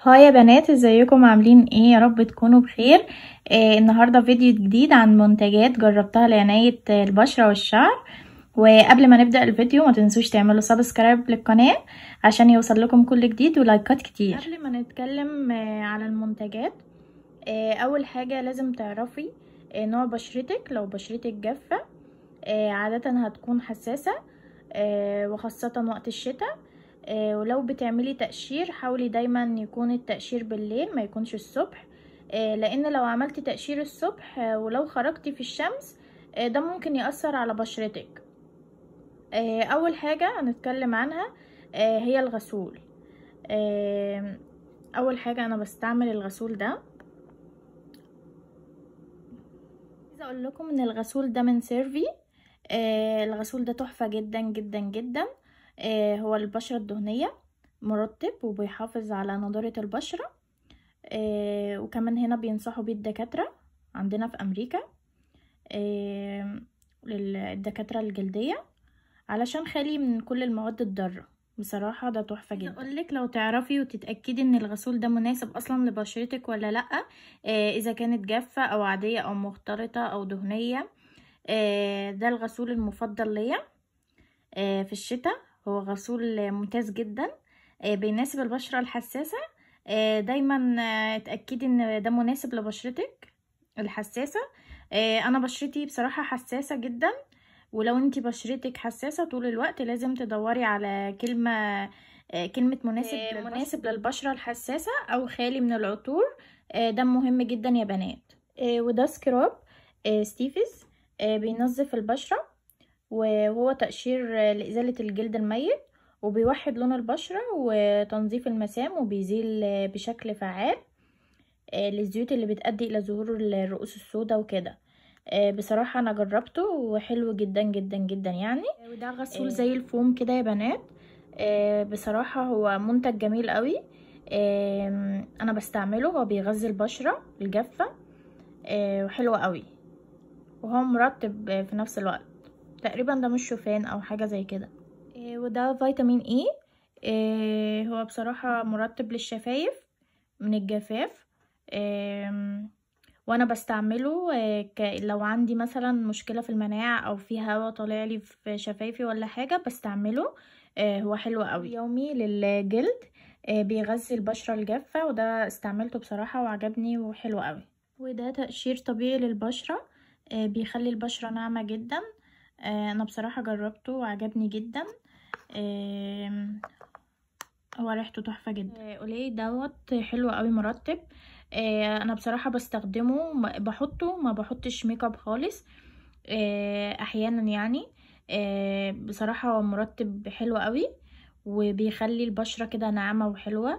هاي يا بنات، ازيكم؟ عاملين ايه؟ يا رب تكونوا بخير. النهارده فيديو جديد عن منتجات جربتها لعناية البشرة والشعر. وقبل ما نبدأ الفيديو ما تنسوش تعملوا سبسكرايب للقناة عشان يوصل لكم كل جديد ولايكات كتير. قبل ما نتكلم على المنتجات، اول حاجة لازم تعرفي نوع بشرتك. لو بشرتك جافة عادة هتكون حساسة، وخاصة وقت الشتاء. ولو بتعملي تقشير حاولي دايما يكون التقشير بالليل، ما يكونش الصبح. لان لو عملتي تقشير الصبح ولو خرجتي في الشمس ده ممكن يأثر على بشرتك. اول حاجة هنتكلم عنها هي الغسول. اول حاجة انا بستعمل الغسول ده. عايزة اقول لكم ان الغسول ده من سيرفي. الغسول ده تحفة جدا جدا جدا. هو البشرة الدهنية مرطب وبيحافظ على نضارة البشرة. وكمان هنا بينصحوا بيه الدكاترة عندنا في أمريكا، للدكاترة الجلدية، علشان خالي من كل المواد الضارة. بصراحة ده تحفة جدا. اقولك لو تعرفي وتتأكدي ان الغسول ده مناسب اصلا لبشرتك ولا لأ، اذا كانت جافة او عادية او مختلطة او دهنية، ده الغسول المفضل ليا في الشتاء. هو غسول ممتاز جدا، بيناسب البشرة الحساسة. دايما اتأكدي ان ده مناسب لبشرتك الحساسة. انا بشرتي بصراحة حساسة جدا، ولو انتي بشرتك حساسة طول الوقت لازم تدوري على كلمة مناسب للبشرة الحساسة او خالي من العطور. ده مهم جدا يا بنات. وده سكراب ستيفيز، بينظف البشرة، وهو تقشير لإزالة الجلد الميت، وبيوحد لون البشرة وتنظيف المسام، وبيزيل بشكل فعال للزيوت اللي بتؤدي إلى ظهور الرؤوس السوداء وكده. بصراحة أنا جربته وحلو جدا جدا جدا يعني. وده غسول زي الفوم كده يا بنات. بصراحة هو منتج جميل قوي. أنا بستعمله، هو بيغذي البشرة الجافة وحلو قوي، وهو مرطب في نفس الوقت. تقريبا ده مش شوفان او حاجة زي كده. وده فيتامين اي. هو بصراحة مرطب للشفايف من الجفاف. وانا بستعمله لو عندي مثلا مشكلة في المناعة او في هوا طالع لي في شفايفي ولا حاجة بستعمله. هو حلو قوي، يومي للجلد. بيغذي البشرة الجافة، وده استعملته بصراحة وعجبني وحلو قوي. وده تقشير طبيعي للبشرة، بيخلي البشرة ناعمة جدا. انا بصراحة جربته وعجبني جدا. هو ريحته تحفة جدا. قولي دوت حلو قوي مرطب. انا بصراحة بستخدمه، بحطه، ما بحطش ميك اب خالص احيانا يعني. بصراحة هو مرطب حلو قوي، وبيخلي البشرة كده ناعمة وحلوة.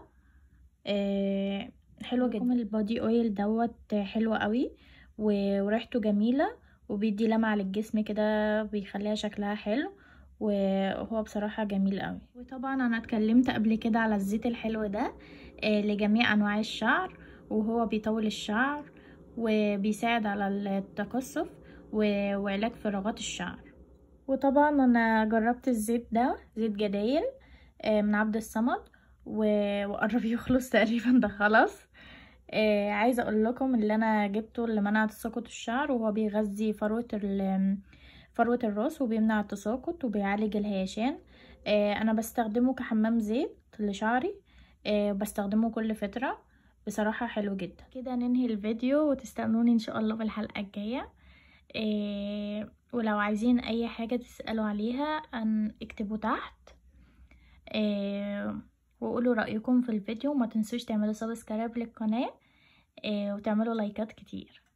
حلو جدا. البادي اويل دوت حلو قوي وريحته جميلة، وبيدي لمعة للجسم كده، بيخليها شكلها حلو، وهو بصراحة جميل قوي. وطبعا انا اتكلمت قبل كده على الزيت الحلو ده لجميع انواع الشعر، وهو بيطول الشعر وبيساعد على التقصف وعلاج فراغات الشعر. وطبعا انا جربت الزيت ده، زيت جدايل من عبد الصمد، وقرب يخلص تقريبا ده خلاص. عايزه اقول لكم اللي انا جبته لمنع تساقط الشعر، وهو بيغذي فروه الراس، وبيمنع التساقط وبيعالج الهيشان. انا بستخدمه كحمام زيت لشعري، بستخدمه كل فتره. بصراحه حلو جدا. كده ننهي الفيديو، وتستنوني ان شاء الله في الحلقه الجايه. ولو عايزين اي حاجه تسالوا عليها اكتبوا تحت، وقولوا رأيكم في الفيديو. وما تنسوش تعملوا سبسكرايب للقناة وتعملوا لايكات كتير.